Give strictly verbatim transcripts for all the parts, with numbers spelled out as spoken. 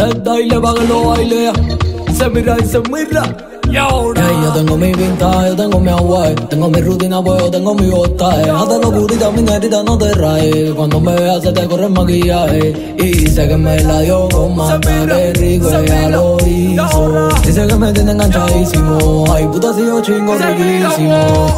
se baila pa' que lo baile. Se mira y se mira. Y ahora hey, yo tengo mi pinta, yo tengo mi agua, tengo mi rutina, pues yo tengo mi bota. Hazte locurita, mi nerita, no te rayes. Cuando me veas se te corre el maquillaje. Y sé que me la dio con mata, que rico ella lo hizo. Dice que me tiene enganchadísimo. Ay puta si yo chingo riquísimo.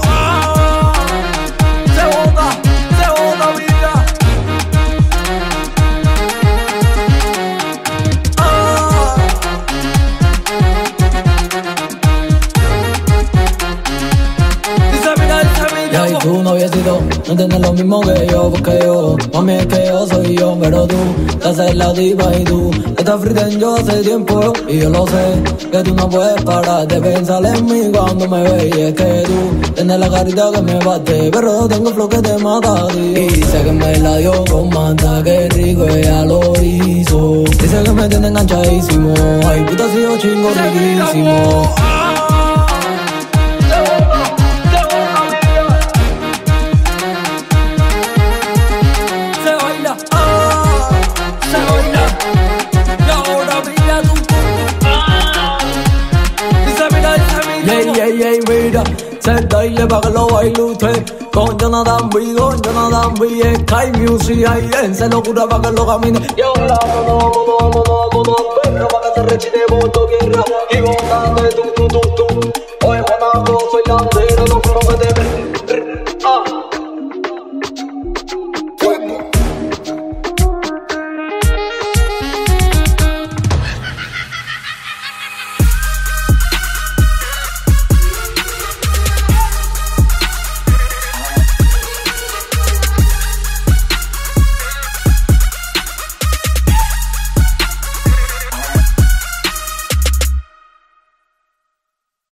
Tu noviecito no entiendes lo mismo que yo, porque yo, mami, es que yo soy yo, pero tú te haces la diva y tú estás frita en yo hace tiempo. Y yo lo sé, que tú no puedes parar de pensar en mí cuando me ves. Y es que tú tienes la carita que me bate, pero yo tengo flow que te mata, tío. Y sé que me la dio con manta, que rico ella lo hizo. Dice que me tiene enganchadísimo. Ay puta si yo chingo riquísimo. Ey, ey, ey, mira, se baile pa' que lo baile usted. Con Jonathan B, con Jonathan B, Sky Music, ahí en se locura pa' que lo camine. Y ahora vámonos, vámonos, vámonos, vámonos, perro pa' que se rechine por tu tierra. Y botando tú, tú, tú, tú. Oye, Juanaco, soy la